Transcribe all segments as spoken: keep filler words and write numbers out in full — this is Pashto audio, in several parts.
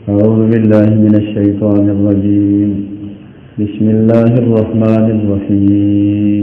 أعوذ بالله من الشيطان الرجيم بسم الله الرحمن الرحيم.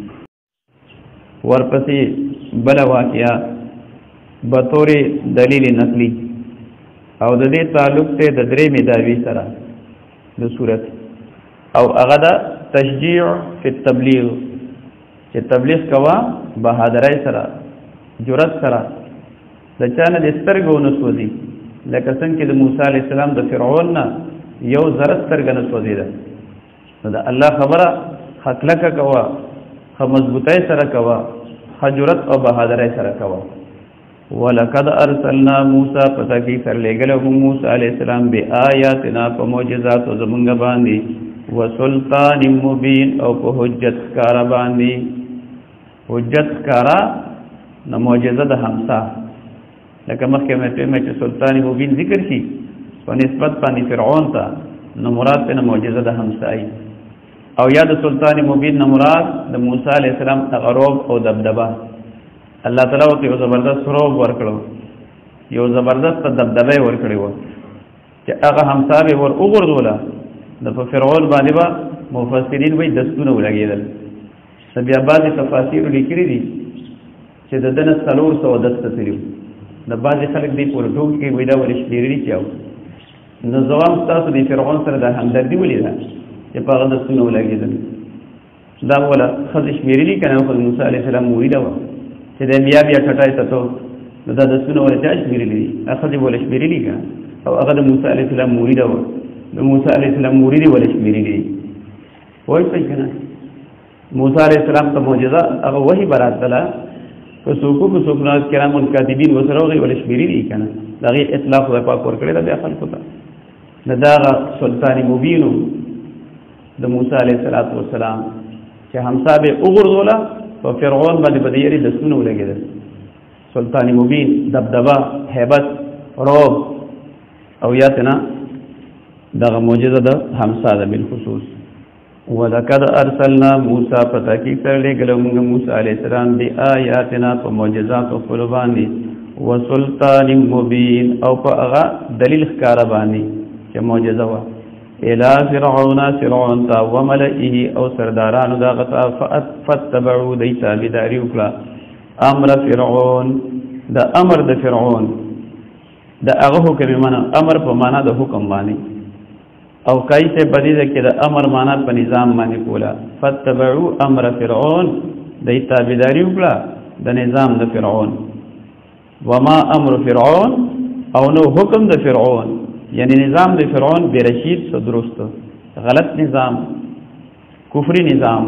ورپسې بل واقعیا بطور دلیل نقلی او د دې تعلق ته د درې مداوی سره د صورت او هغه د تشجيع فی التبلیغ چې تبلیغ کوا بهادرۍ سره جرأت سره د چانه د سترګو نسوځي لکه څنګه چې د موسی علی السلام د فرعون نه یو زره سترګه نسوځي ده نو د الله خبره خلکه کوا خ مضبوطی سره کوا حجرت او بهادرۍ سره کوا. ولقد ارسلنا موسی پتاکی سر لګلو موسی علی السلام به آیاتنا په معجزات او زمونږ باندې وسلطان مبین او په حجت کار باندې حجت کارا نو معجزه د همسا لکه مخکې مې په چې سلطان مبین ذکر شي په نسبت باندې فرعون ته نو مراد په معجزه د همسای او یا د سلطان مبین نو مراد د موسی علی السلام تغرب او دبدبه الله تعالی او یو زبردست روب ورکړو یو زبردست دبدبه ورکړو چې هغه همسا به ور وګرځوله د فرعون باندې با مفسرین وایي دستونه ولګیدل بیا بعضی تفاسیر لیکلي دي چې د دنه څلور سوه دسته تلو د بعضې خلک دی پورې ټوک کې وایي دا ولې شمېرلي چې او نو زوام ستاسو د فرعون سره د همدردي ولیده چې په هغه دستونه ولګېدل دا وله ښځې شمېرلي که نه خو د موسی علیه السلام مریده وه چې د بیا بیا ټټای تتو نو دا دستونه ولې چا شمېرلي دي هغه ښځې به ولې شمېرلي که او هغه د موسی علیه السلام مریده وه د موسی علیه السلام مریدې ولې شمېرلي دي وایي صحیح که نه موسی علیہ السلام ته معجزه هغه وحی براتله که څوک کو څوک نه کرام الکاتبین وسره هغه ول شمیري دي کنه دغه اطلاق د پاک ور کړی د خلکو ته د داغه سلطان مبین د موسی علیہ السلام چې همسا به وګرځوله په فرعون باندې بدیری د سونو لګیدل سلطان مبین دبدبه hebat روب او یاتنا دغه معجزه د همسا د بالخصوص. ولقد ارسلنا موسی فتاکی سره لګلو موږ موسی علیہ السلام دی آیاتنا په معجزات او په باندې وسلطان مبین او په هغه دلیل ښکار باندې چې معجزه وا الی فرعون فرعون تا وملئه او سردارانو دا غتا فتبعوا دی تابعداري وکړه امر فرعون د امر د فرعون د هغه حکم معنا امر په معنا د حکم باندې او کایسه بدیده کې د امر معنا په نظام باندې کولا فتبعوا امر فرعون د تابعداري وکړه د نظام د فرعون وما امر فرعون او نو حکم د فرعون یعنی نظام د فرعون برشید سو درست غلط نظام کفری نظام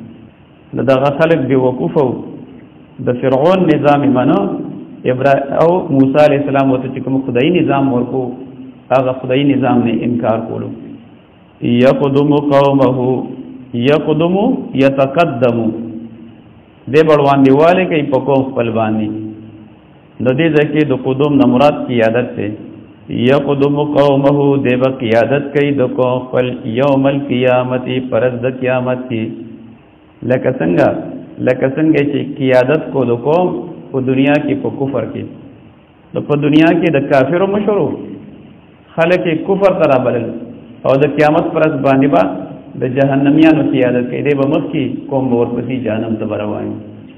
دغه خلق به وقوف د فرعون نظام منو ابراهیم او موسی علیہ السلام وته چې کوم خدای نظام ورکو هغه خدای نظام نه انکار کولو یقدم قومه یقدم یتقدم دې بړوان دیواله کې په کوم خپل باندې د دې ځکه د قدوم نه مراد قیادت ته یقدم قومه دې به قیادت کوي د کوم خپل یوم القیامت پرز د قیامت کې لکه څنګه لکه څنګه چې قیادت کو د کوم په دنیا کې په کفر کې نو په دنیا کې د کافرو مشورو خلک کفر ترا بلل او د قیامت پرز باندې با د جهنميانو قیادت کې دی به مخ کې قوم ور پسې جهنم ته روان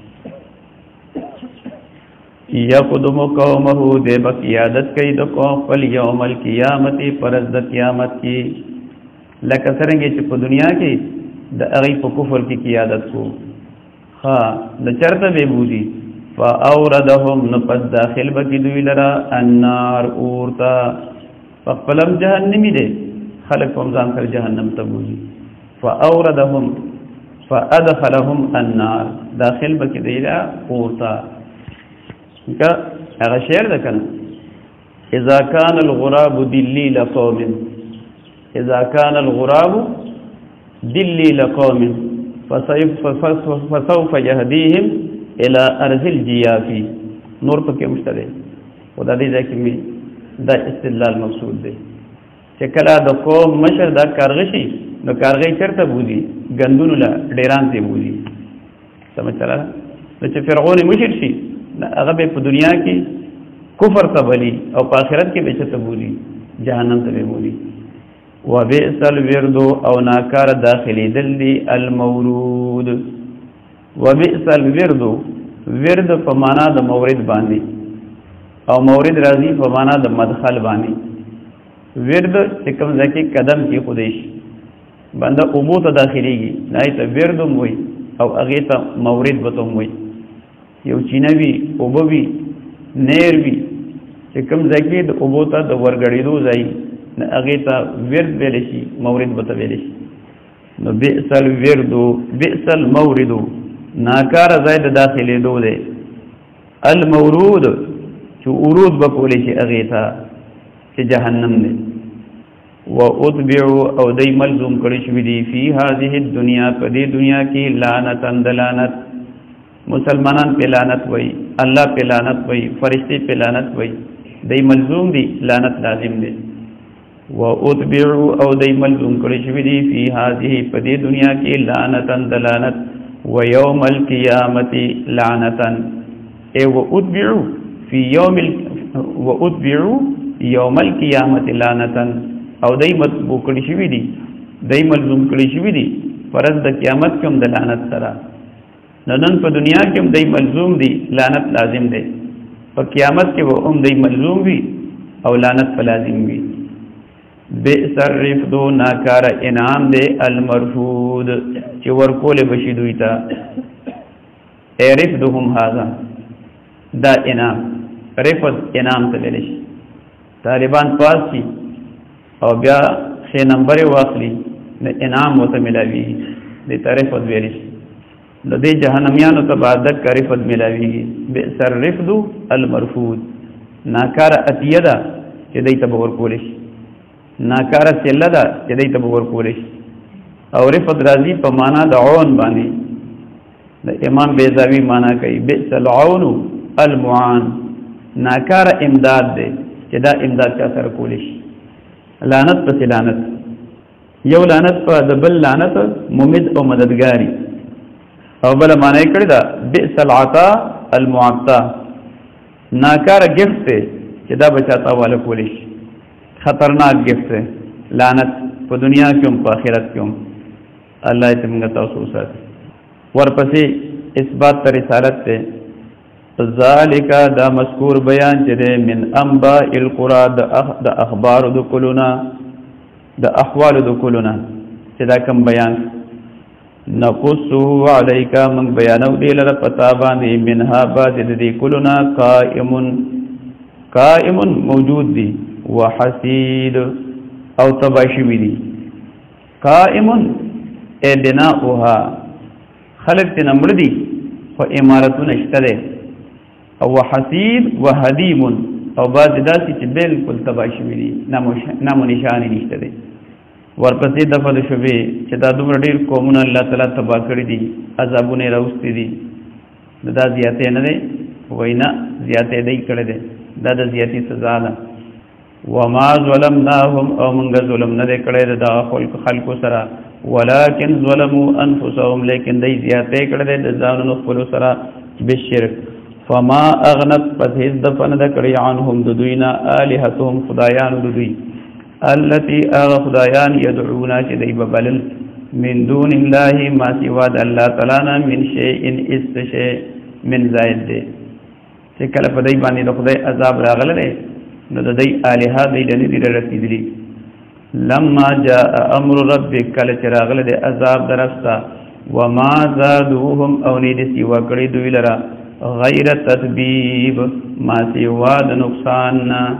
یقدم قومه دی به قیادت کوي د قوم فل یوم القیامت پرز د قیامت کې لکه څنګه چې په دنیا کې د هغه په کفر کې قیادت کو ها د چرته به بودي فاوردهم نفس داخل بکی دوی لرا النار اورتا فقلم جهنمی دے خلق فمزان کر جهنم تبوزی فاوردهم فادخلهم النار داخل بکی دوی لرا اورتا کا اغا شعر دکنا اذا كان الغراب دلیل قوم اذا كان الغراب دلیل قوم فسوف يهديهم الى ارض الجيافي نور پکې مشته خدا دې ځکه می دا استدلال مقصود دی چې کله د قوم مشر دا کارغشي نو کارغې چرته بوزي غندونو لا ډیران ته بوزي سمجھ ترا چې فرعون مشر شي هغه په دنیا کې کفر ته بلی او په آخرت کې به چته بوزي جهنم ته به بولی وبئس الورد او ناکار داخلي دل دی المورود وبئس الورد ورد په معنا د مورد باندې او مورد راځي په معنا د مدخل باندې ورد چې کوم ځکه قدم کې خودش بنده اوبو ته داخليږي نه ته ورد موي او هغه ته مورد بته موي یو چینوي اوبوي نیر وی چې کوم ځکه د اوبو ته د ورګړېدو ځای نه هغه ته ورد ویل شي مورد بته ویل شي نو بئس الورد بئس المورد ناکار زائد داخلي دو ده المورود چې ورود بکول شي هغه ته چې جهنم ده واتبعوا او دای ملزوم کړي شوی دي فی هذه الدنيا په دې دنیا کې لعنت اندلانت مسلمانان په لعنت وای الله په لعنت وای فرشتي په لعنت وای دای ملزوم دي لعنت لازم دي واتبعوا او دای ملزوم کړي شوی دي فی هذه په دې دنیا کې لعنت اندلانت ويوم القيامه لعنتا اي واتبعوا في يوم ال... واتبعوا يوم القيامه لعنتا او دای مطبوع کړي شوی دي دای ملزوم کړي شوی دي فرض د قیامت کوم د لعنت سره نن په دنیا کې هم دای ملزوم دي لعنت لازم دی په قیامت کې به هم دای ملزوم وي او لعنت په لازم وي بئس الرفد ناکار انعام دے المرفود چې ورکول بشي دوی ته رفدهم هذا دا انعام رفد انعام ته ویل شي طالبان پاس شي او بیا ښه نمبر واخلي د انعام وته ملاوي د رفد ویل شي د دې جهنميانو ته بعد د رفد ملاوي بئس الرفد المرفود ناکار اتیدا چې دوی ته ورکول شي ناکار سله ده چې دای ته ورکول شي او رفض راضی په معنا د عون باندې د امام بیزاوی معنا کوي بئس العون المعان ناکار امداد ده چې دا امداد چا سره کول شي لعنت په لعنت یو لعنت په د بل لعنت ممد او مددګاری او بل معنا کړی دا بئس العطاء المعطى ناکار گفت چې دا بچاتا والا کول شي خطرناک گفت ہے لعنت په دنیا کې هم په آخرت کې هم الله دې موږ تاسو سره ورپسې اثبات تر رسالت ته ذالک دا مذکور بیان چې من انباء القرى د اخبار د کلنا د احوال د کلنا چې دا کوم بیان نقصو علیک من بیانو دی لره پتا باندې منها بعد دې کلنا قائم قائم موجود دی وحسید او تباشی ویدی قائم ای بناؤها خلق تینا مردی و امارتون اشتده او وحسید وحدیم او بعد داسی چی بلکل تباشی ویدی نامو نشانی نشتده ورپسی دفع دو شبه چی دا دومر دیر قومون اللہ تعالی تبا کردی عذابون روستی دی دا زیاده نده وینا زیاده دی کرده دا دا زیادی سزا ده وما ظلمناهم او منغ ظلم نه کړه دا خلق خلق سره ولكن ظلموا انفسهم لیکن دای زیاته کړه د ځانونو خپل سره بشرک فما اغنت فذ دفن د کړي عنهم د دوینا الہتهم خدایان د دوی التي اغ خدایان يدعون چې دای ببلل من دون الله ما سوا د الله تعالی من شيء استشيء من زائد دي چې کله په دای باندې د خدای عذاب راغله نو د دې الها دې دې دې رسیدلی لما جاء امر ربك کله چې راغله د عذاب درستا وما زادوهم او نه دې سیوا کړی دوی لرا غیر تذبیب ما سیوا د نقصان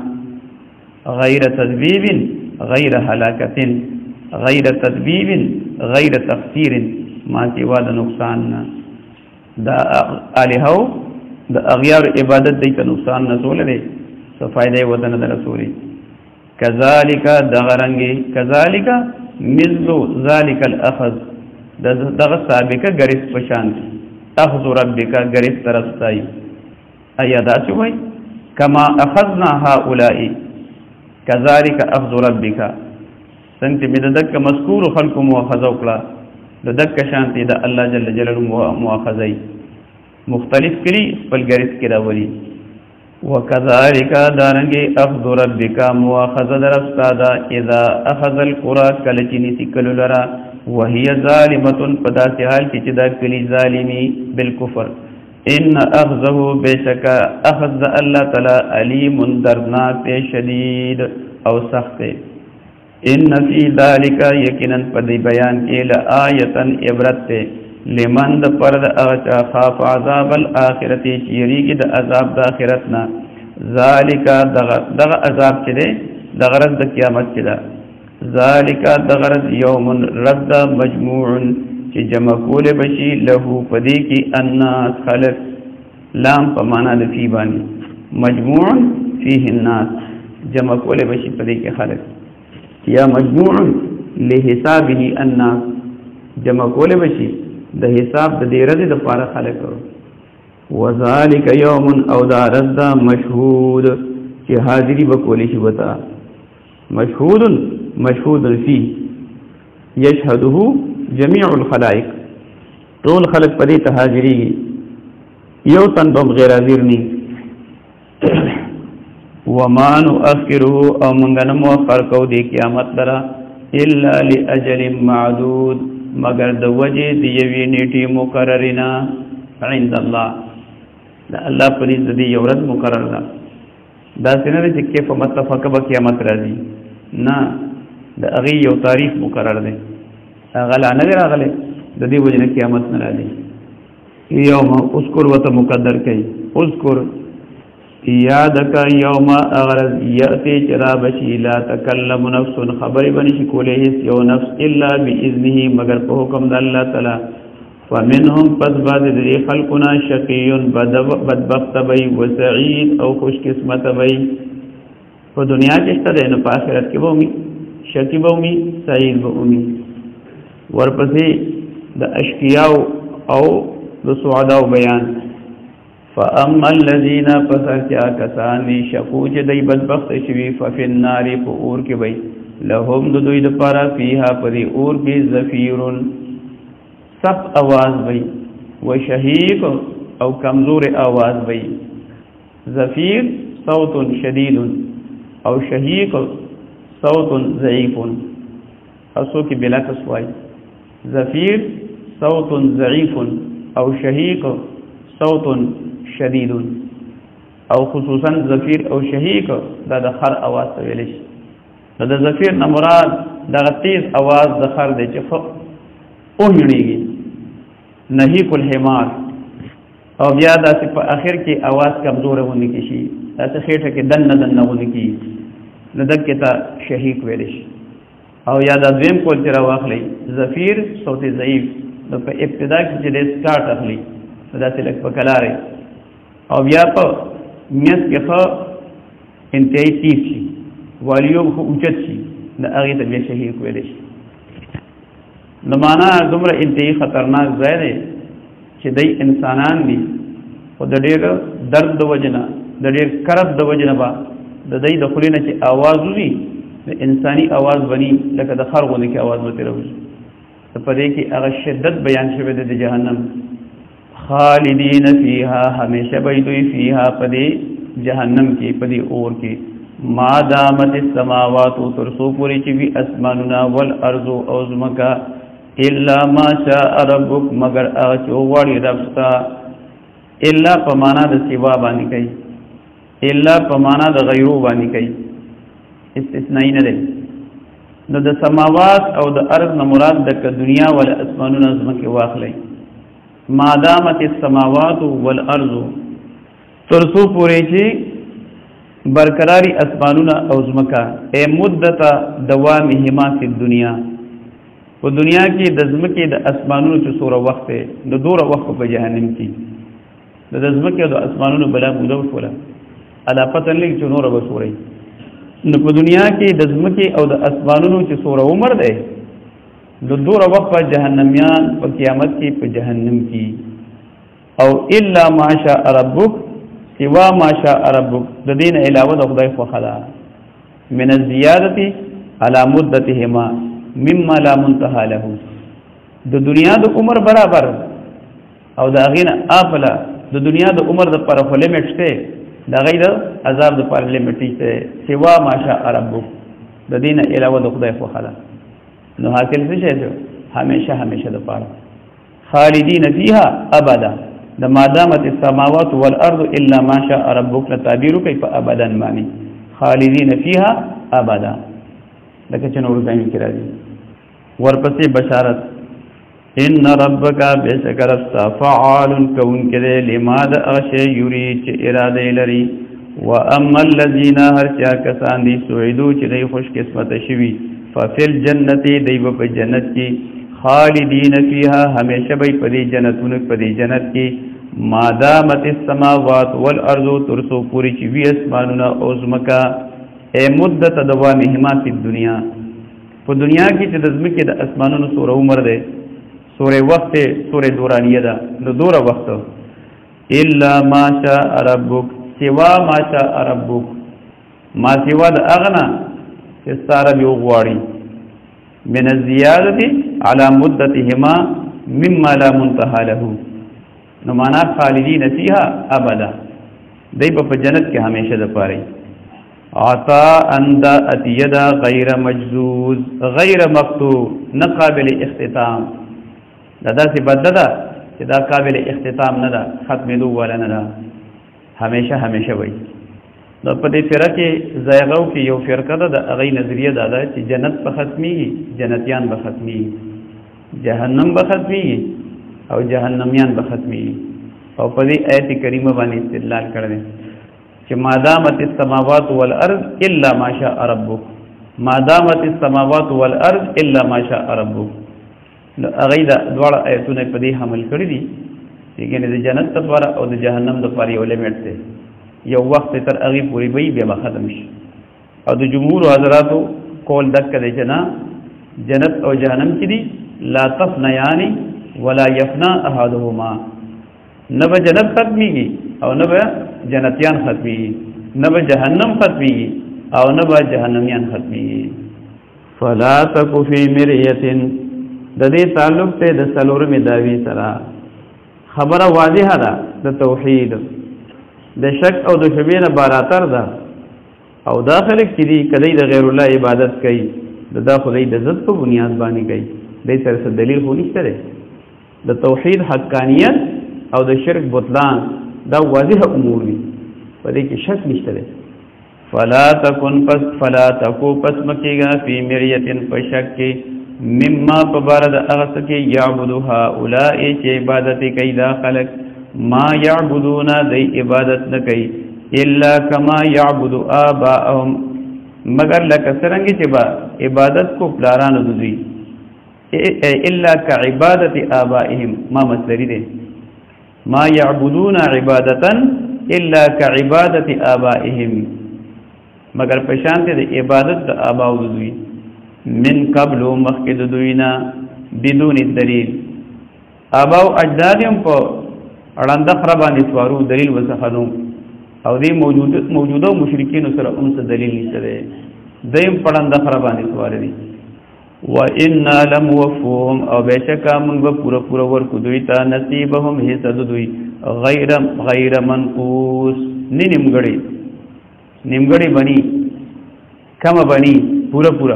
غیر تذبیب غیر هلاکت غیر تذبیب غیر تفسیر ما سیوا د نقصان دا الهو د اغیار عبادت دې ته نقصان نه زولې فائدہ وطن در رسولی کذالک دغرنگی کذالک مثل ذالک الاخذ دغ سابقہ گریس پشانت اخذ ربک گریس ترستائی ایادا چوئی کما اخذنا هؤلائی کذالک اخذ ربک سنگتی بددک مذکور خلق مواخذ اکلا ددک شانتی دا اللہ جل جلال مواخذی مختلف کلی پل گریس کرا ولی وكذلك دارنگی اخذ ربک مواخذ درفستادا اذا اخذ القرى کلچنی سکلو لرا وهي ظالمتن پداسی حال کی چدا کلی ظالمی بالکفر ان اخذه بشک اخذ اللہ تعالی علیم دردناک شدید او سخت ان فی ذالک یقینا پدی بیان کی لآیتا عبرت لمن د پرد اغچا خاف عذاب الاخرتی چیریگی د عذاب د آخرتنا ذالک دغ عذاب چده دغرد د قیامت چده ذالک دغرد یوم رد مجموع چی جمع کول بشی لہو پدی کی الناس خلق لام پمانا د فی بانی مجموع فیه الناس جمع کول بشی پدی کی خلق یا مجموع لحسابه الناس جمع کول بشی د حساب د دې رد د پاره خلق وذالک یوم او دا رد مشهود چې حاضری وکول شي وتا مشهود مشهود فی یشهده جميع الخلائق طول خلق پدې ته حاضری یو تن بم غیر حاضر ني وما نؤخره او منغن مؤخر کو دی قیامت درا الا لاجل معدود مگر د وجه دی یوی نیټی مقررینا عند الله دا الله پرې د دې یو ورځ مقرر ده دا څنګه چې کیف متفق به قیامت راځي نه د هغه یو تاریخ مقرر دی هغه لا نه راغله د دې وجه نه قیامت نه راځي یوم اذكر وت مقدر کړي اذكر یادک یوم اغرز یاتی چرا بشی لا تکلم نفس خبر بنشی کوله یو نفس الا باذنه مگر په حکم د الله تعالی فمنهم پس بعد ذی خلقنا شقی بدبخت بی وسعید او خوش قسمت بی په دنیا کې ستده نه په آخرت کې به ومي شقی به ومي سعید به ومي ورپسې د اشقیاء او د سعداء بیان فاما الذين فسرتیا کسانی شقو چې دای بدبخت شوی ففي النار فور کې وای لهم د دوی د پارا فيها پری اور کې زفیر سب आवाज وای و شهیق او کمزور आवाज وای زفیر صوت شدید او شهیق صوت ضعیف اسو کې بلا تسوای زفیر صوت ضعیف او شهیق صوت شدید او خصوصا زفیر او شهیق دا د خر आवाज ته ویل شي دا د زفیر نه مراد دا تیز आवाज د خر دی چې خو او هړيږي نهیق الحمار او بیا د په اخر کې आवाज کمزور ونه کی شي دا څه خېټه کې دن دن ونه کی نو دغه ته شهیق ویل شي او یا د دویم کول تر واخلي زفیر صوت ضعیف نو په ابتدا کې چې د سٹارټ اخلي دا څه لک په کلاره او بیا په میس کې خو انتهایی تیز شي والیوم خو اوچت شي د هغې ته بیا شهیق ویلی شي نو معنا دومره انتهایی خطرناک ځای دی چې دی انسانان دي خو د ډېر درد د وجې نه د ډېر کرب د وجې نه به د دی د خولې نه چې اواز وځي د انساني اواز بني لکه د خر غوندې کې اواز به ترې وځي په دې کې هغه شدت بیان شوی دی د جهنم خالدین فیها ہمیشہ بیدوی فیها پدی جہنم کی پدی اور کی ما دامت السماوات ترسو پوری چوی اسماننا والارض اوزمکا الا ما شاء ربک مگر اغچو واری ربستا الا پمانا دا سوا بانی کئی الا پمانا دا غیرو بانی کئی استثنائی ندے نو دا سماوات او دا ارض نمراد دا دنیا والا اسماننا ازمکی واخلی ما دامت السماوات والارض ترسو پوری چی برقراری اسمانونا او زمکا اے مدت دوامهما فی الدنیا و دنیا کی د زمکی د اسمانونو چې سوره وخت د دوره وخت په جهنم کې د زمکی د اسمانونو بلا موده وشوله ادا پته لګ چې نور به سورې نو په دنیا کې د زمکی او د اسمانونو چې سوره عمر ده د دوره وخت په جهنميان په قیامت کې په جهنم کې او الا ماشاء ربک سوا ماشاء ربک د دین علاوه د خدای خو خلا من الزیادتی علی مدتهما مما لا منتهى له د دنیا د عمر برابر او د اغین افلا د دنیا د عمر د پر خو لیمټ شته دا غیر عذاب د پر لیمټی ته سوا ماشاء ربک د دین علاوه د خدای خو خلا نو حاصل څه شي همیشه همیشه د پاره خالدین فیها ابدا د مادامت السماوات والارض الا ما شاء ربک تعبیر کیف ابدا معنی خالدین فیها ابدا لکه چې نور ځای کې راځي ورپسې بشارت ان ربک بشکر فعال کون کده لما د اشی یری چې اراده لري واما الذين هر چا کسان دي سعیدو چې دوی خوش قسمت شوي ففل جنت دی په جنت کې خالدین فیها همیشه به په دې جنتونو په دې جنت کې مادامت السماوات والارض ترسو پوری چې وی اسمانونه او زمکا ای مدت دوامهما فی الدنیا په دنیا کې چې د زمکې د اسمانونو سوره عمر ده سوره وخت سوره دورانیه ده نو دوره وخت الا ما شاء ربک سوا ما شاء ربک ما سوا د اغنا چې ستاره به وغواړي من الزیادة على مدتهما مما لا منتهى له نو معنا خالدین فیها ابدا دای په جنت کې همیشه د پاره عطا اند اتیدا غیر مجزوز غیر مقطوع نه قابل اختتام دا داسې بددا چې دا قابل اختتام نه ده ختمېدو ولا نه ده همیشه همیشه وي نو په دې فرقه کې زایغو کې یو فرقه ده د هغه نظریه ده چې جنت په ختمي جنتیان به ختمي جهنم به ختمي او جهنميان به ختمي او په دې آیت کریمه باندې استدلال کړل چې مادامت السماوات والارض الا ما شاء ربک مادامت السماوات والارض الا ما شاء ربک نو هغه دا دواړه آیتونه په دې حمل کړی دي چې ګنې د جنت لپاره او د جهنم لپاره یو لیمټ دی یو وخت تر هغه پوری وي بیا ختم شي او د جمهور حضراتو قول دک دی چې نه جنت او جهنم کې دي لا تفنیان ولا یفنا احدهما نه به جنت ختميږي او نه به جنتیان ختميږي نه به جهنم ختميږي او نه به جهنميان ختميږي فلا تک فی مریه د دې تعلق ته د سلورمې داوی سره خبره واضحه ده د توحید د شک او د شبهه نه باراتر ده او داخله کې دي کله د غیر الله عبادت کوي د داخلي د ذات په بنیاد باندې کوي د سره دلیل خو نشته ده د توحید حقانیت او د شرک بطلان دا واضح امور دي په دې کې شک نشته ده فلا تکن پس فلا تکو پس مکیگا فی مریت پشک مما پبارد اغسکی یعبدوها اولائی چه عبادت کئی دا خلق ما یعبدونا دی عبادت نکئی الا کما یعبدو آباءهم مگر لکه سرنگی چه با عبادت کو پلارانو دوی الا کا عبادت آبائهم ما مصدری دے ما یعبدونا عبادتا الا کا عبادت آبائهم مگر پشانت د عبادت د آباء دوی من قبل مخکد دوینا بدون دلیل آباء اجدادیم په اړنده خرابانی سوارو دلیل وسخنو او دی موجود موجوده مشرکین سره اوس دلیل نشته دی دیم پړنده خرابانی سوار دي و ان لموفوهم او بشکا موږ به پورا پورا ورکو دوی ته نصیبهم حصہ دوی غیر غیر منقوص نه نیمګړي نیمګړي بني کم بني پورا پورا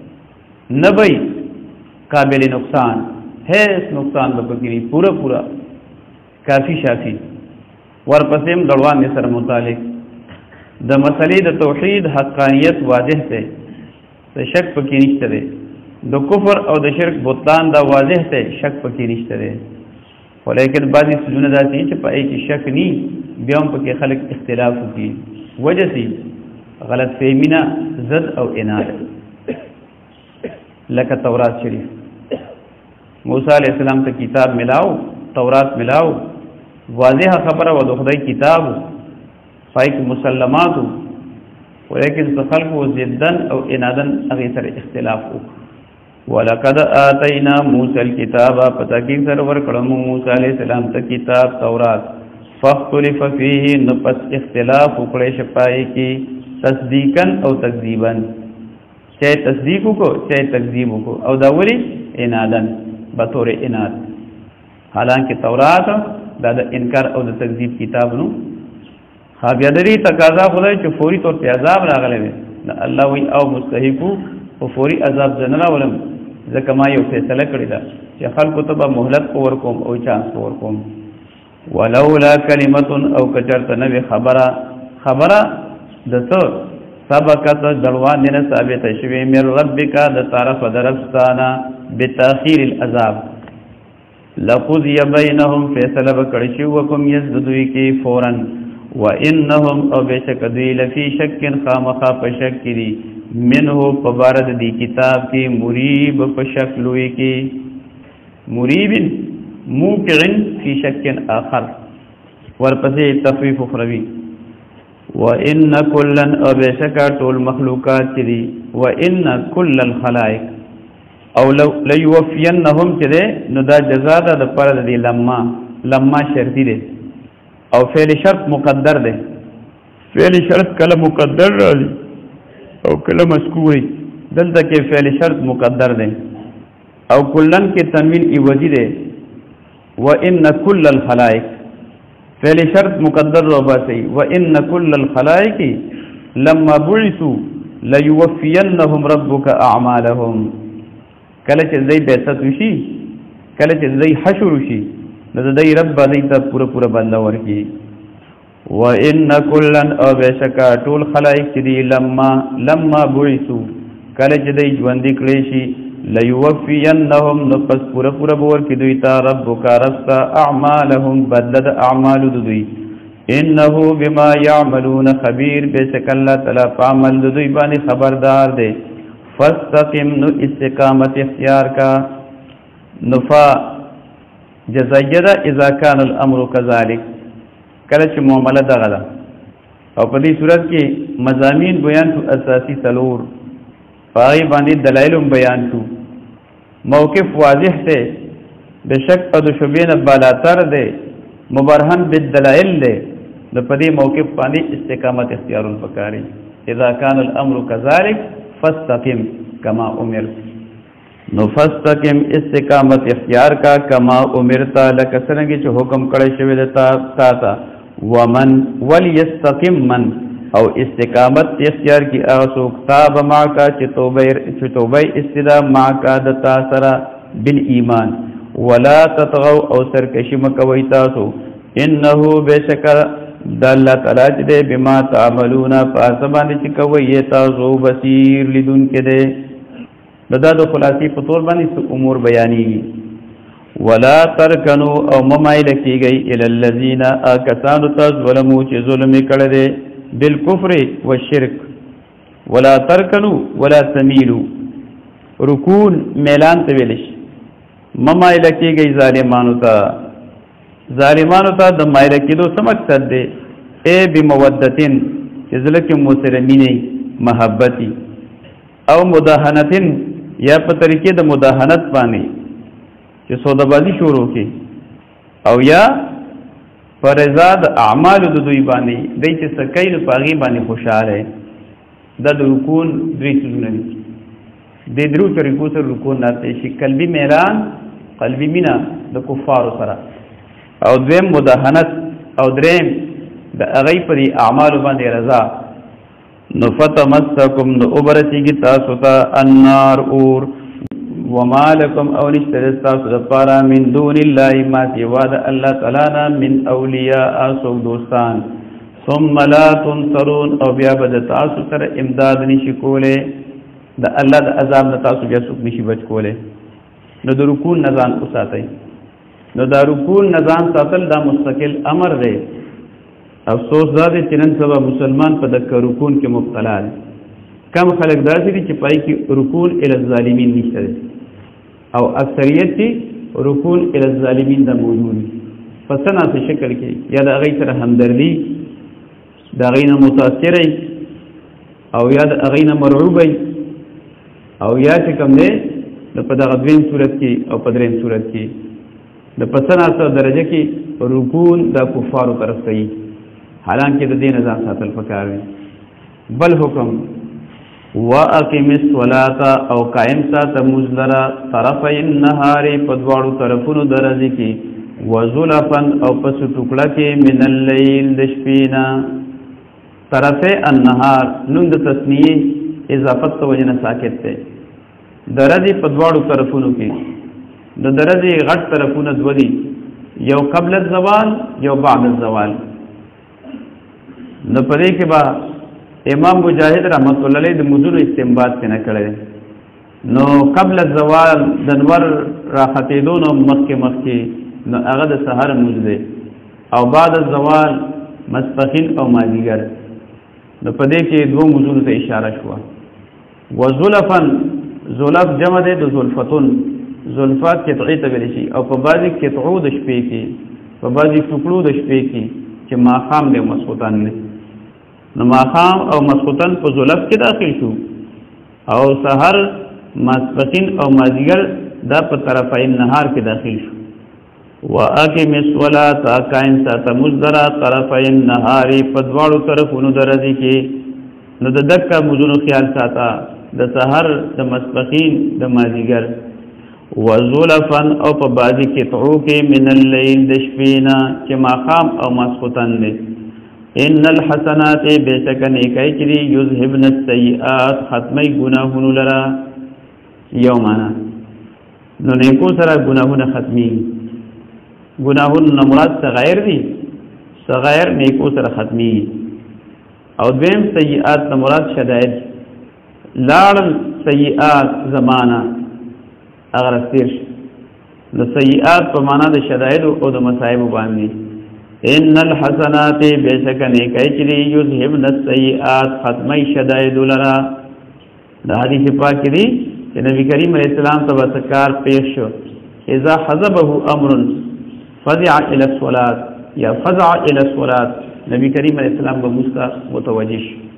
نبی قابل نقصان هیڅ نقصان بکری پورا پورا کافی شافی ورپسیم دړوان سره متعلق د مسلې د توحید حقانیت واضح ده د شک پکې نشته ده د کفر او د شرک بوتان دا واضح ده شک پکې نشته ده ولیکن بعضی سونه داسې چې په کې شک ني بیا هم پکې خلک اختلاف کوي وجه سي غلط فهمینا زد او اناد لکه تورات شریف موسی علیہ السلام ته کتاب ملاو تورات ملاو واضح خبره و د خدای کتاب پای کې مسلمات ولیکن خلق و زدن او انادن هغه سره اختلاف وکړ ولقد اتینا موسی الكتاب پتاکین سره ور کړم موسی علیہ السلام ته کتاب تورات فاختلف فيه نفس اختلاف وکړي شپای کې تصدیقا او تکذیبا چه تصدیق کو چه تکذیب کو او دا ولی انادن بطور اناد حالانکه تورات دا د انکار او د تکذیب کتاب نو ها بیا د دې تقاضا خدای چې فوري طور په عذاب راغلی وي الله وی او مستحقو او فوري عذاب جنرا ولم ځکه ما یو فیصله کړی ده چې خلکو ته به مهلت ورکوم او چانس ورکوم ولولا کلمه او کچرته نوې خبره خبره د څه سبقت دروان دینه ثابت شوی مر ربک د طرف درفستانه بتاخير العذاب لقضي بينهم فیصله وکړی شو وکم یزدوی کی فورا وانهم او بشک دوی لفی شک خامخا پشک کړي منه پبارد دی کتاب کی مریب پشک لوی کی مریب موقعن فی شک آخر ورپسې تخفیف اخروی وان کلا او بشک ټول مخلوقات دي وان کل الخلائق او لو ليوفينهم چره نو دا جزاء ده د پر د لما لما شرطی ده او فعل شرط مقدر ده فعل شرط کله مقدر راځي او کله مذکوري دلته کې فعل شرط مقدر ده او کلن کې تنوین ایوجی ده وان كل الخلائق فعل شرط مقدر رو باسي وان كل الخلائق لما بعثوا ليوفينهم ربك اعمالهم کله چې زئی بیعت وشي کله چې زئی حشر وشي نو د دې رب باندې ته پوره پوره بنده ورکی وان كلا او بشکا ټول خلائق چې دی لما لما بعثوا کله چې دی ژوند کړي شي ليوفينهم نو پس پوره پوره ورکی دوی ته ربک رب اعمالهم بدل اعمال دوی انه بما يعملون خبير بشک الله تعالی په عمل دوی باندې خبردار دی فاستقم نو استقامت اختیار کا نفا جزایده اذا كان الامر كذلك کله چې معامله دغه ده او په دې صورت کې مضامین بیان تو اساسی تلور پای باندې دلایل بیان تو موقف واضح ته بشک او د شوبین بالاتر ده مبرهن بالدلائل ده د په دې موقف باندې استقامت اختیار وکړي اذا كان الامر كذلك فاستقم کما امر نو فاستقم استقامت اختیار کا کما امرتا لکه څنګه چې حکم کړی شوی دی تا تا ومن وليستقم من او استقامت اختیار کی اوسو کتاب ما کا چې توبه چې توبه استدا ما کا د تاسرا بالایمان ولا تطغوا او سرکشی مکوي تاسو انه بشکر د الله تعالی دې بما تعملون فاسبان چې کوي تاسو بصیر لیدون کې دې دا د خلاصي په تور باندې امور بیانې ولا ترکنوا او ممایل کیږي ال الذين اكثروا تظلموا چې ظلم کړي دي بالکفر والشرك ولا ترکنوا ولا تميلوا ركون میلان ته ویل شي ممایل کیږي ظالمانو ته ظالمانو ته د مایل کېدو څه مقصد دی اے بمودتين چې ځلکه مسلمانې محبتي او مداهنتين یا په طریقې د مداهنت باندې چې سودابازی شروع کی او یا فرضا د اعمال د دوی باندې د چې سکای د پاغي باندې خوشاله د رکون دوی څونه دي د درو طریقو سره رکون ناته شي قلبي میران قلبي مینا د کفار سره او دویم مداهنت او دریم د اغی پر اعمال باندې رضا نو فتمسکم نو ابرسیگی تاسو تا النار اور وما لکم او نشترستاسو دپارا من دون اللہ ما سوا دا اللہ تعالینا من اولیاء آسوک دوستان ثم لا تنصرون او بیا بد تاسو سر امداد نشی کولے دا اللہ دا عذاب نتاسو بیا سوک نشی بچ کولے نو دا رکون نظام اساتی نو دا رکون نظام ساتل دا مستقل امر دے افسوس دا دی چې نن سبا مسلمان په دک رکون کې مبتلا دي کم خلک داسې دي چې پای کې رکون ال الظالمین نشته او اکثریت دي رکون ال الظالمین د موجود په سناسه شکل کې یا د هغه سره همدردي د هغه نه متاثر او یا د هغه نه مرعوب او یا چې کوم دی د په دغه دویم صورت کې او په دریم صورت کې د پسناسه درجه کې رکون د کفارو طرف ته حالانکه د دین ځان ساتل پکار وي بل حکم واقم الصلاه او قائم سات مزلرا طرف النهار په دواړو طرفونو درځي کې وزلفا او پس ټوکړه کې من الليل د شپینا طرفه النهار نون د تسنیه اضافت تو وجنه ساکت ته درجه په دواړو طرفونو کې د درجه غټ طرفونه دودي یو قبل الزوال یو بعد الزوال نو پرې کې با امام مجاهد رحمت الله علیه د مدونو استنباط څنګه کړی نو قبل الزوال د نور راحتیدون مخکې مخکې نو هغه د سحر مزده او بعد الزوال مسپخین او مازیګر نو پدې کې دوه موضوع ته اشاره شو وزلفا زلف جمع ده د زلفتون زلفات قطعی ته ویل شي او په بعضی قطعو د شپې کې په بعضی ټوکړو د شپې کې چې ماخام له مسخوتان نه نو ماخام او مسخوتان په زلف کې داخل شو او سحر مسپخین او مازیګر دا په طرفین نهار کې داخل شو واقم الصلاه قائم سات مزدرا طرفین نهار په دواړو طرفونو درځي کې نو د دکا مزونو خیال ساته د سحر د مسپخین د مازیګر وزلفا او په بازي کې طعو کې من الليل د شپینا چې ماقام او مسخوتن دي ان الحسنات بشکن اکای چری یذهبن السیئات ختمی گناهونو لرا یومانا نو نیکو سره گناهونه ختمی گناهونه مراد صغیر دي صغیر نیکو سره ختمی او دویم سیئات مراد شدائد لاړ سیئات زمانہ اگر استیر د سیئات په معنا د شدائد او د مصائب باندې ان الحسنات بشکن کای چری یذهبن السیئات ختمی شدائد لرا د حدیث پاک دی چې نبی کریم علیہ السلام تبارک پیش شو اذا حزبه امر فزع الى الصلاه یا فزع الى الصلاه نبی کریم علیہ السلام به مستا متوجه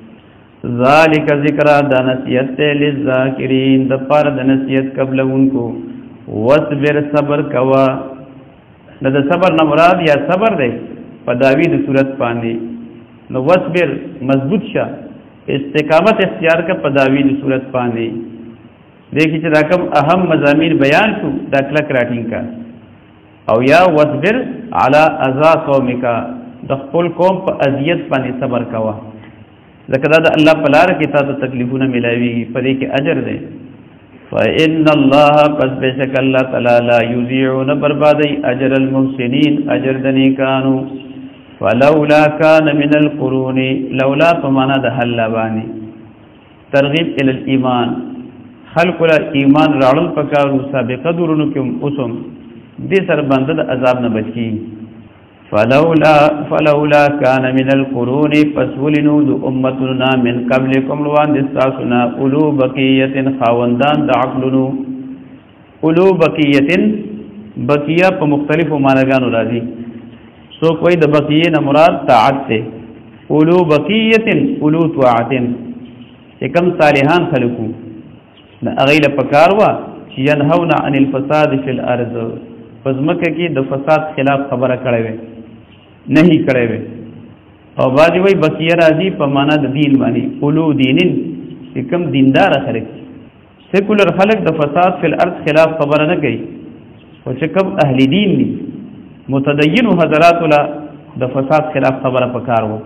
ذالک ذکر د نصیحت للذاکرین د پر د نصیحت قبل انکو واصبر صبر کوا د صبر نه مراد یا صبر دی په داوی د صورت باندې نو واصبر مضبوط شه استقامت اختیار کا په داوی د صورت باندې دیکھی چې دا کوم اهم مضامین بیان شو دا کلک راټینګ کا او یا واصبر علی اذا قومک د خپل قوم په اذیت باندې صبر کوا ځکه دا د الله په لار کې تاسو تکلیفونه ملایوي په دې کې اجر دی فإن الله پس بشک الله تعالی لا یضيع بربادی اجر المحسنین اجر د نیکانو فلولا کان من القرون لولا فمانا د حل باندې ترغیب ال الايمان خلق ال ایمان راړل پکارو سابقه درونو کوم اوسم دې سر باندې د عذاب نه بچي فلولا فلولا كان من القرون فسولنوا امتنا من قبلكم لوان دستاسنا اولو بقيه خاوندان د عقلونو اولو بقيه بقيه په مختلفو معناګانو راځي سو کوئی د بقيه نه مراد طاعت ته اولو بقيه اولو طاعت کم صالحان خلقو اغیل پکاروا چې ينهون عن الفساد في الارض پزمکه کې د فساد خلاف خبره کړې وي نہیں کړي وي او باجی وای بقیه راځي په معنا د دین باندې اولو دینن چې کوم دیندار خلک سیکولر خلک د فساد فی الارض خلاف خبره نه کوي او چې کوم اهل دین دي متدین حضرات له د فساد خلاف خبره پکارو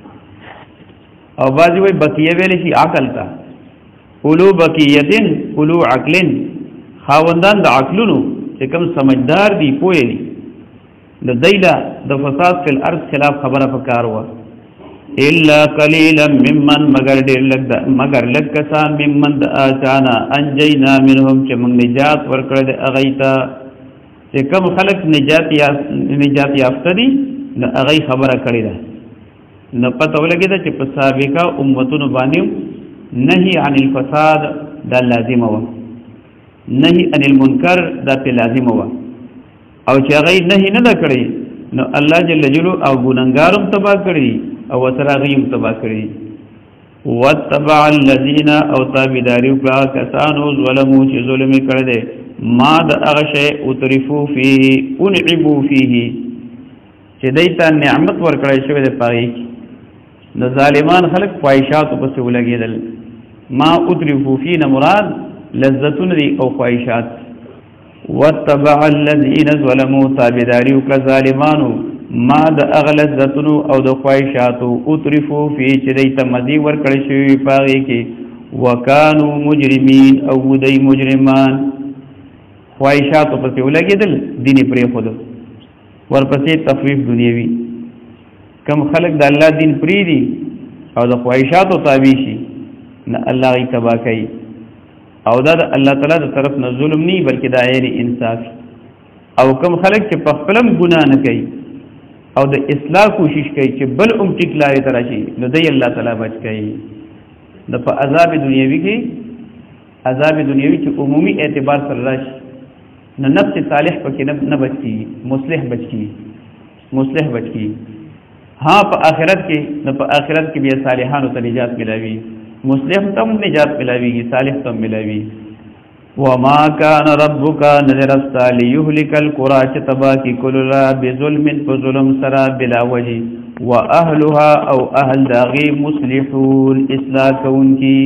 او باجی وای بقیه ویل شي عقل تا اولو بقیتن اولو عقلن خاوندان د عقلونو چې کوم سمجھدار دي پوهه دي د دیلا د فساد فی الارض خلاف خبره پکاروا الا قليلا ممن مگر ډیر لګ مگر لګ کسان ممن د اچانا انجینا منهم چې موږ نجات ورکړه د اغیتا چې کوم خلق نجات یا نجات یافته دي نو اغی خبره کړی ده نو پته ولګی چې په سابقه امتونو باندې نهی عن الفساد دا لازم و نهی عن المنکر دا په لازم و او چې هغه نه نه کړی نو الله جل جلاله او ګناګارم تبا کړی او وتراغیم تبا کړی وتبع الذين او تابعداري کا کسانو ظلمو چې ظلم کړی دي ما د هغه شی اترفو فيه انعبوا فيه چې دایته نعمت ورکړی شوی د پای نو ظالمان خلق خواهشات په څه ولګیدل ما اترفو فيه مراد لذتون دي او خواهشات واتبع الذين ظلموا تابداری وکړه ظالمانو ما د اغلظتونو او د خواهشاتو اترفو فی چې دی ته مزي ورکړی شوي پاغې کې وکانو مجرمین او دی مجرمان خواهشاتو پسې ولګېدل دین یې پرېښود ورپسې تخفیف دنیوي کم خلق د الله دین پرېږدي او د خواهشاتو تابع شي نه الله یې تباه کوي او دا د الله تعالی د طرف نه ظلم نه بلکې د عین انصاف او کم خلق چې په خپلم ګناه نه کوي او د اصلاح کوشش کوي چې بل ام ټیک لارې ته راشي نو دی الله تعالی بچ کوي د په عذاب دنیوي کې عذاب دنیوي چې عمومي اعتبار سره راشي نو نفس صالح پکې نه بچ کیږي مصلح بچ کیږي مصلح بچ کیږي ها په آخرت کې نو په آخرت کې بیا صالحانو ته نجات ملاوي مصلح تم نجات ملاويږي صالح تم ملاوي وما كان ربك نذر الصالح يهلك القرى تباكي كل بظلم فظلم سرا بلا وجه واهلها او اهل داغي مصلحون اصلاح كونكي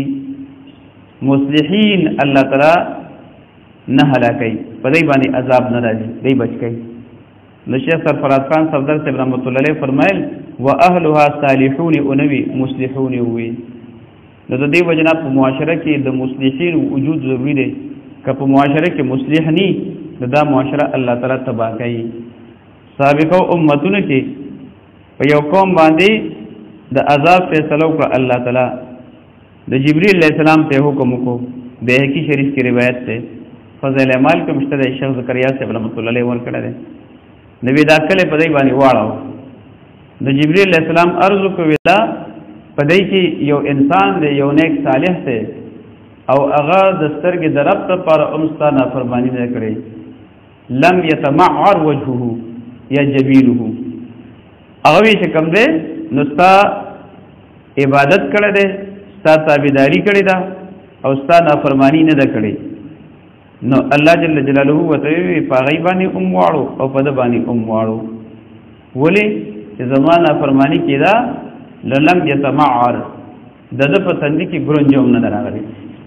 مصلحين الله تعالی نه هلاکي په دې باندې عذاب نه راځي دې بچ کی نو شیخ سرفراز خان صفدر صاحب رحمت الله علیه فرمایل واهلها صالحون او نبي مصلحون وي نو د دې وجنا په معاشره کې د مصلحین وجود ضروری دی که په معاشره کې مصلح ني دا معاشره الله تعالی تباہ کوي سابقو امتونو کې په یو قوم باندې د عذاب فیصله وکړه الله تعالی د جبرئیل علیہ السلام ته حکم وکړو بهقی شریف کی روایت ده فضل اعمال کې مشتد شیخ زکریا صاحب رحمۃ اللہ علیہ ور کړه ده نبی دا کله په دې باندې واړو د جبرئیل علیہ السلام عرض وکړه پدای کې یو انسان دی یو نیک صالح دی او هغه د سترګې د رب پر امستا نافرمانی نه کړي لم يتمعر وجهه یا جبينه هغه چې کوم دی نو ستا عبادت کړي دی ستا تابعداري کړي دا او ستا نافرمانی نه کړي نو الله جل جلاله وتعالى په غیبانی ام واړو او په د باندې ام واړو ولی چې زمانہ فرمانی کیدا لم يتمعر د د په تندې کې ګرنجوم نه راغلي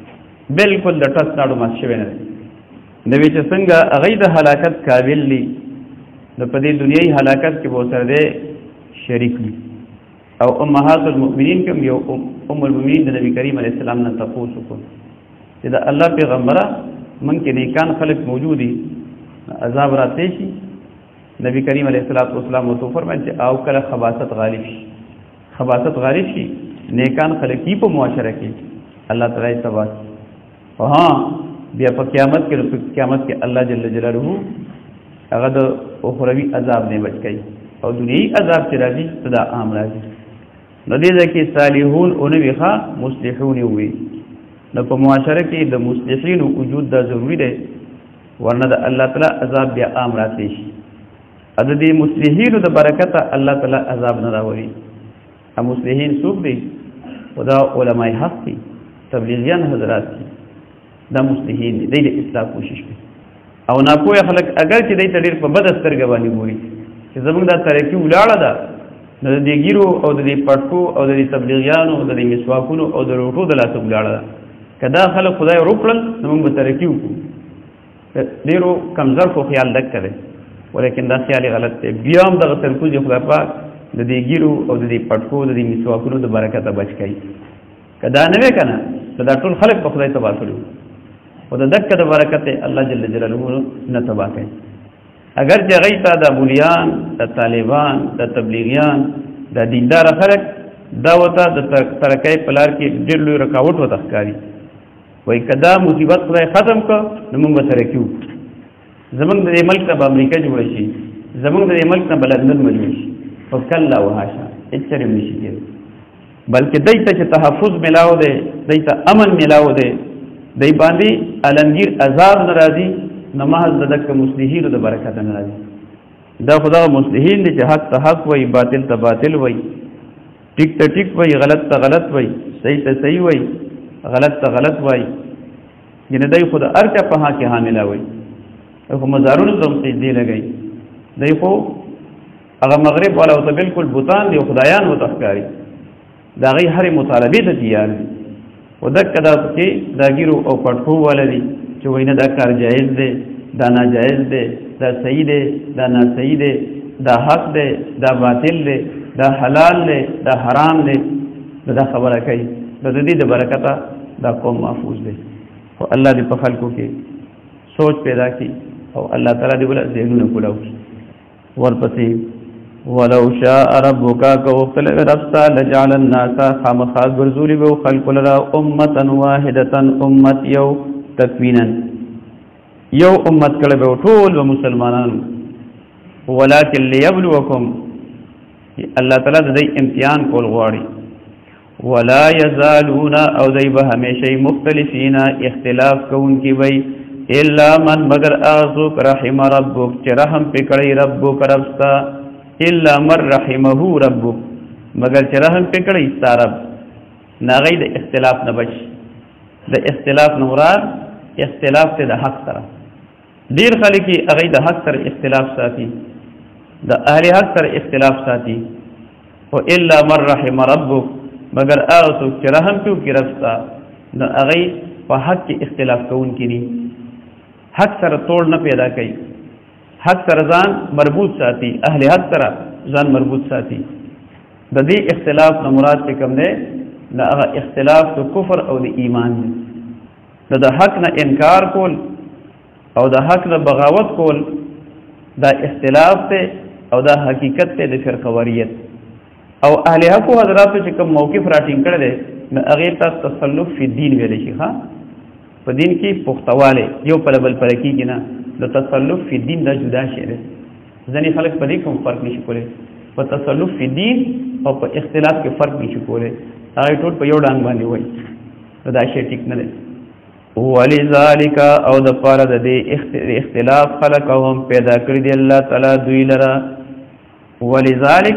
بالکل د ټس ناړو ما شوی نه د وی چې څنګه هغه د هلاکت قابل دي د په دې دنیوي هلاکت کې به سره ده شریک دي او امهات المؤمنین کوم یو ام المؤمنین د نبی کریم علیه السلام نه تاسو کو چې د الله پیغمبره من کې نیکان خلق موجودي عذاب راته شي نبی کریم علیه السلام او تو فرمایي چې او کله خباثت غالب شي خباثت غالب شي نیکان خلقی په معاشره کې الله تعالی تبارک او ها بیا په قیامت کې په قیامت کې الله جل جلاله هغه د اخروی عذاب نه بچ کی او دنیوي عذاب چې راځي صدا عام راځي نو دې ځکه صالحون او نبی ښا مصلحون وي نو په معاشره کې د مصلحین وجود دا ضروری دی ورنه د الله تعالی عذاب بیا عام راځي شي ا دې مصلحین د برکت الله تعالی عذاب نه راوړي ا مصلحین څوک دي خدا علماء حق دي تبلیغیان حضرات دي دا مصلحین دي د اصلاح کوشش کوي او ناپوه خلک اگر چې دې تدیر په بد سترګ باندې ګوري چې زمونږ د ترقی ولاړه ده د دې ګیرو او د دې پټکو او د دې تبلیغیانو او د دې مسواکونو او د روټو د لاسو ولاړه ده کدا خلک خدای روپړل نو موږ به ترقی وکړو ډیرو کمزور خو خیال دک کړي ولیکن دا خیال غلط دی بیا هم دغه ترکوز خدای پاک د دې ګیرو او د دې پټکو د دې مسواکونو د برکت بچ کړي کدا نه وکنه دا ټول خلک په خدای تبارک کړو او د دک د برکت الله جل جلاله نه تبا کوي اگر چې غیتا د بولیان د طالبان د تبلیغیان د دیندار خلک دا وته د ترکای پلار کې ډېر لوی رکاوټ وته ښکاری وای کدا مصیبت خدای ختم کو نو موږ به سره کیو زمونږ د ملک ته امریکا جوړ شي زمونږ د ملک ته بلندن جوړ شي او کله وهاشا اچره نشي کېږي بلکې دایته چې تحفظ ملاو دی دایته امن ملاو دی دای باندې علمگیر عذاب ناراضي نماز دک مصلحین د برکت ناراضي دا خدا مصلحین دي چې حق ته حق وای باطل ته باطل وای ټیک ته ټیک وای غلط ته غلط وای صحیح ته صحیح وای غلط ته غلط وای ینه دای خدا ارته په ها کې حامله وای او مزارونو ته سجدي لګای دای خو هغه مغرب والا او ته بالکل بوتان دی خدایان و تخکاری دا غي هر مطالبه ته تیار دي ودک دا چې دا ګیرو او پټکو ولدي چې وینه دا کار جایز دی دا ناجائز دی دا صحیح دی دا ناصحیح دی دا حق دی دا باطل دی دا حلال دی دا حرام دی دا خبره کوي د دې د برکته دا قوم محفوظ دی او الله دې په خلکو کې سوچ پیدا کړي او الله تعالی دې ول ذهنونه کولاو ورپسې ولو شاء ربك كوخل ربسا لجعل الناس خامخا غرزولي بو خلق لرا امه واحده امه يو تكوينا يو امه کله به ټول مسلمانانو ولكن ليبلوكم الله تعالی دې امتحان کول غواړي ولا يزالون او دې به همیشه مختلفین اختلاف کوونکی وي الا من مگر اعذو رحم ربك چې رحم پکړی ربک ربستا الا من رحمه ربك مگر چې رحم پکړی ستارب ناغې د اختلاف نه بچ د اختلاف نه مراد اختلاف ته د حق سره ډیر خلک هغه د حق سره اختلاف ساتي د اهل حق سره اختلاف ساتي او الا من رحم ربك مگر هغه چې رحم پیو کې رستا نو هغه په حق کې اختلاف کوونکی دي حق سره توڑ نه پیدا کوي حق سره ځان مربوط ساتي اهل حق سره ځان مربوط ساتي د دې اختلاف نه مراد څه کوم دی دا هغه اختلاف د کفر او د ایمان دی د حق نه انکار کول او د حق نه بغاوت کول دا اختلاف ته او دا حقیقت ته د فرقواریت او اهل حق حضرات چې کوم موقف راټینګ کړل دي نو هغه ته تصلف فی الدین ویل شي ها په دین کې پختواله یو په بل پر کېږي نه د تصلف فی الدین دا جدا شی دی ځنې خلک په دې کوم فرق نشي کولای په تصلف فی الدین او په اختلاف کې فرق نشي کولای هغه ټول په یو ډنګ باندې وایي دا شی ټیک نه دی ولذالک او د پاره د دې اختلاف خلقهم پیدا کړی دی الله تعالی دوی لرا ولذالک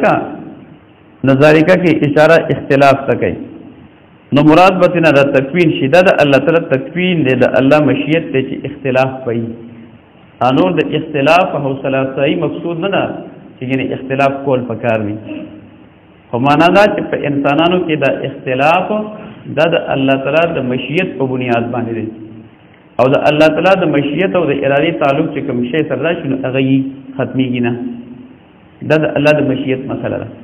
نذالک کې اشاره اختلاف ته کوي نو مراد بتنه د تکوین شیده د الله تعالی تکوین دی د الله مشیت ته چې اختلاف پي انور د اختلاف او ثلاثي مقصود نه ده چې یعنی اختلاف کول پکار وي خو معنا دا چې په انسانانو کې د اختلاف د الله تعالی د مشیت په بنیاد باندې دی او د الله تعالی د مشیت او د ارادي تعلق چې کوم شی سره راشي نو هغه ختميږي نه د الله د مشیت مسله ده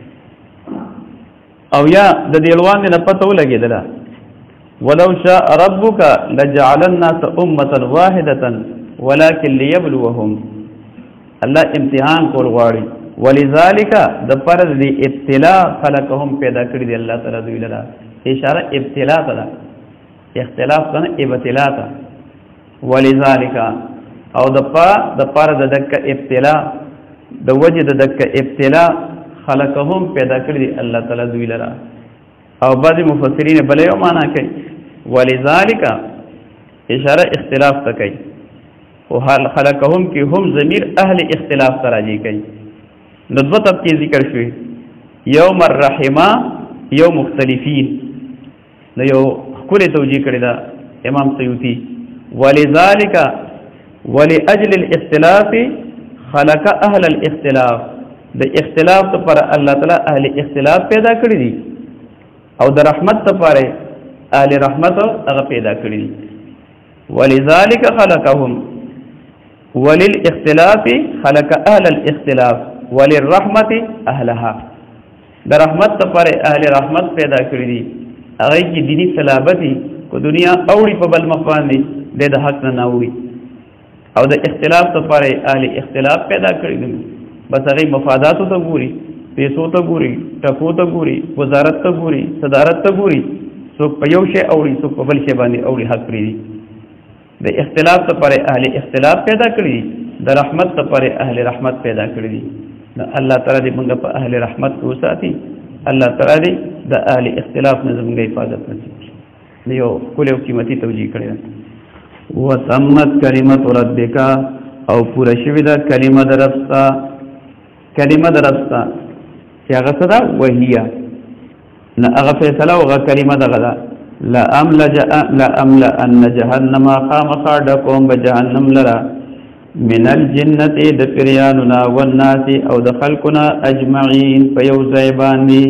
او یا د دیلوان نه پته ولګیدله ولو شاء ربك لجعل الناس امه واحده ولكن ليبلوهم الله امتحان کول غواړي ولذالک د فرض دی ابتلاء خلقهم پیدا کړی دی الله تعالی دوی لرا اشاره ابتلاء ته اختلاف کنه ابتلاء ته ولذالک او د پا د فرض دک ابتلاء د وجه د دک ابتلاء خلقهم پیدا کړی دی الله تعالی دوی لرا او بعض مفسرین بل یو معنا کوي ولذالک اشاره اختلاف ته کوي او حال خلقهم کی هم ضمیر اهل اختلاف ته راځي کوي نضبط اب کی ذکر شوی یوم الرحمه یوم مختلفین نو یو کله توجیه کړی دا امام سیوطی ولذالک ولاجل الاختلاف خلق اهل الاختلاف د اختلاف ته پر الله تعالی اهل اختلاف پیدا کړی دي او د رحمت ته پر اهل رحمت هغه پیدا کړی دي ولذالک خلقهم وللاختلاف خلق اهل الاختلاف وللرحمت اهلها د رحمت ته پر اهل رحمت پیدا کړی دي هغه کی دینی صلابتی کو دنیا اوړي په بل مخ باندې د حق نه ناوړي او د اختلاف ته پر اهل اختلاف پیدا کړی دي بس هغه مفادات ته ګوري پیسو ته ګوري ټکو ته ګوري وزارت ته ګوري صدارت ته ګوري سو په یو شی اوړي سو په بل شی باندې اوړي حق لري د اختلاف ته پر اهل اختلاف پیدا کړی د رحمت ته پر اهل رحمت پیدا کړی الله تعالی دې موږ په اهل رحمت وساتي الله تعالی دې د اهل اختلاف نه زموږ حفاظت وکړي یو کله قیمتي توجیه کړی وتمت کلمت ربک او پورا شوی دا کلمه درستا کلمه درستا چې هغه څه ده وهیا نه هغه فیصله او هغه کلمه دغه ده لا املا لا املا ان جهنم خامخا دکوم بجهنم لرا من الجنه د پریاننا والناس او د خلقنا اجمعين په یو ځای باندې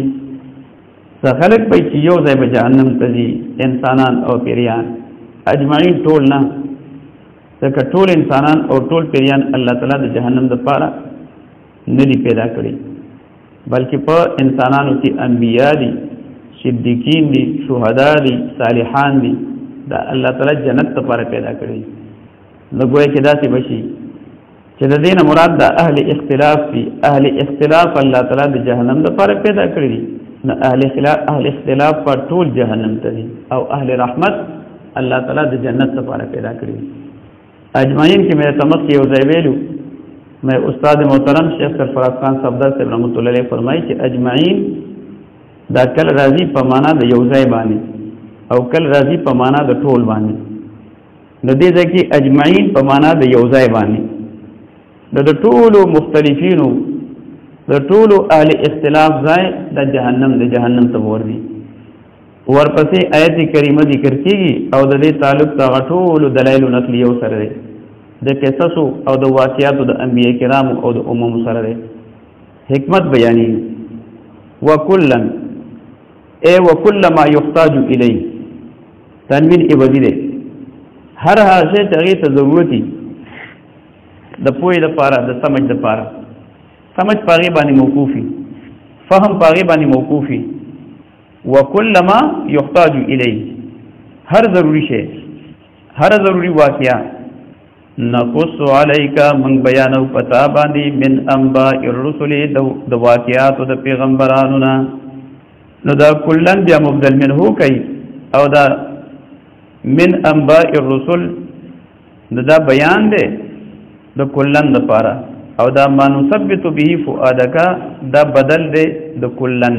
خلق په یو ځای په جهنم ته دي انسانان او پریان اجمعين ټول نه ځکه ټول انسانان او ټول پیریان الله تعالی د جهنم د پاره نه دی پیدا کړی بلکې په انسانانو کې انبیا دي صدیقین دي شهدا دي صالحان دي دا الله تعالی جنت لپاره پیدا کړی نو ګویا کې داسې بشي چې د دې نه مراد د اهل اختلاف دي اهل اختلاف الله تعالی د جهنم لپاره پیدا کړی نو اهل اختلاف اهل اختلاف په ټول جهنم ته دي او اهل رحمت الله تعالی د جنت لپاره پیدا کړی اجمعین کې مې تمت یو ځای ویلو مې استاد محترم شیخ سرفراز خان صفدر صاحب رحمۃ اللہ علیہ فرمایي چې اجمعین دا کل راضی په معنا د یو ځای باندې او کل راضی په معنا د ټول باندې نو دې ځکه اجمعین په معنا د یو ځای باندې د ټولو مختلفینو د ټولو اهل اختلاف ځای د جهنم د جهنم ته ورځي ورپسې آیت کریمه ذکر کیږي او د دې تعلق د ټولو دلایل نقلیو سره دی د قصصو او د واقعاتو د انبیاء کرامو او د امم سره دی حکمت بیانی وکلن اے وکل ما یحتاج الی تنوین عوضی دی هر هغه شی چې هغې ته ضرورتي د پوهې دپاره د سمج دپاره سمج په هغې باندې موقوفي فهم په هغې باندې موقوفي وکل ما یحتاج الی هر ضروری شی هر ضروری واقعه نقص علیکا من بیانو پتا باندې من انباء الرسل د واقعاتو د پیغمبرانو نه نو دا کلن بیا مبدل منه کوي او دا من انباء الرسل دا بیان دی د کلن د پاره او دا ما نثبت به فؤادک دا بدل دی د کلن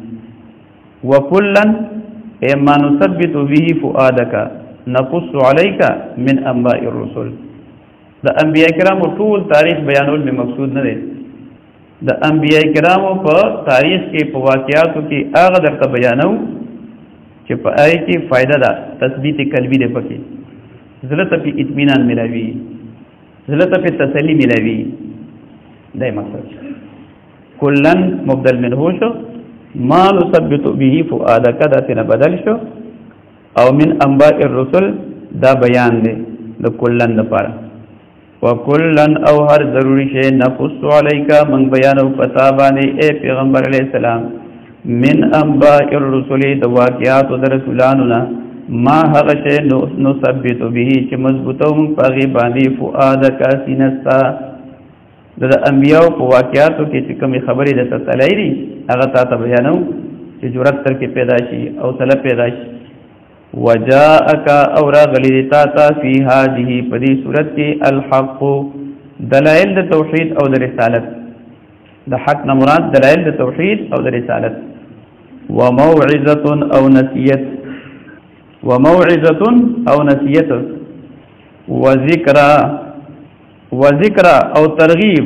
وکلن ای ما نثبت به فؤادک نقص علیک من انباء الرسل د انبیاء کرامو ټول تاریخ بیانول می مقصود نه دی د انبیاء کرامو په تاریخ کې په واقعاتو کې هغه درته بیانو چې په آی کې فائدہ ده تثبیت قلبی دی پکې زړه ته په اطمینان ملاوي زړه ته په تسلی ملاوي دای مقصد کلن مبدل منه شو ما نثبت به فؤادک دا تنه بدل شو او من انباء الرسل دا بیان دی د کلن لپاره وکلن او هر ضروری شی نقص علیکا من بیانو پتا باندې اے پیغمبر علیہ السلام من انباء الرسل د واقعات د رسولانو نه ما هغه شی نثبت به چې مضبوطو من پغی باندې فؤادک سینستا د انبیاء په واقعاتو کې چې کومې خبرې د تسلی دي هغه تاسو بیانو چې جرأت تر کې پیدا شي او طلب پیدا شي وجاءك او راغلی تا تا فی هذه پدی صورت کې الحق دلائل د توحید او د رسالت د حق نه مراد دلائل د توحید او د رسالت وموعظه او نصیحت وموعظه او نصیحت وذکر وذکر او ترغیب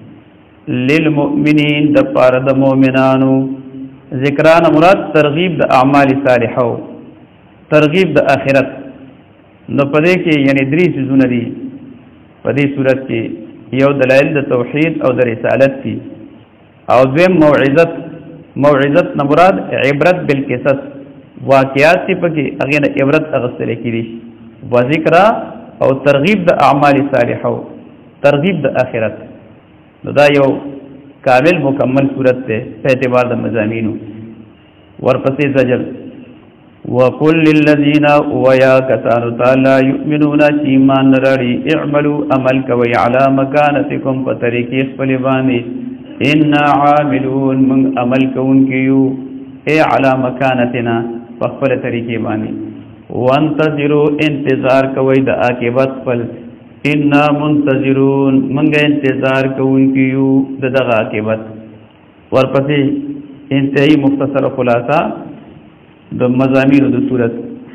للمؤمنین د پاره د مؤمنانو ذکران مراد ترغیب د اعمال صالحو ترغیب د آخرت نو پدې کې یعنی درې سيزونه دي پدې صورت کې یو دلایل د توحید او د رسالت دي او دویم موعظت موعظت نه مراد عبرت بالقصص واقعات په کې هغه نه عبرت اغستل کېږي و ذکر او ترغیب د اعمال صالحو ترغیب د آخرت نو دا یو کامل مکمل صورت ده په اعتبار د مضامینو ورپسې زجر وقل للذین ویا کسانو تعالی یؤمنون ایمان لري اعملوا عمل کوي علی مکانتکم په طریقې خپل باندې ان عاملون من عمل کوونکیو ای علی مکانتنا په خپل طریقې باندې وانتظروا انتظار کوي د عاقبت خپل ان منتظرون منګه انتظار کوونکیو د دغه عاقبت ورپسې انتهایی مختصر خلاصہ د مزامیر د صورت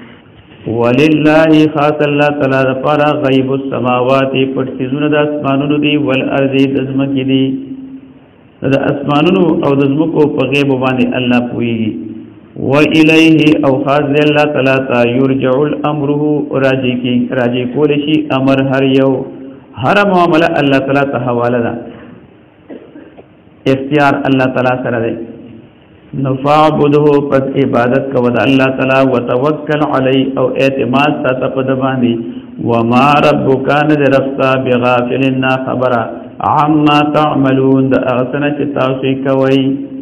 ولله خاص الله تعالی لپاره غیب السماوات پټ سيزونه د اسمانونو دی ول ارض د زمکې دی د اسمانونو او د زمکو په غیب باندې الله پويږي و الیه او خاص الله تعالی ته یرجع الامر راجی کی راجی کول شي امر هر یو هر معاملہ الله تعالی ته حواله ده اختیار الله تعالی سره دی نفعبده پس عبادت کو د الله تعالی وتوکل علی او اعتماد ساته په باندې وما ربك ندرفتا بغافلنا خبرا عما تعملون دا اغسنا چه تاسوی کوئی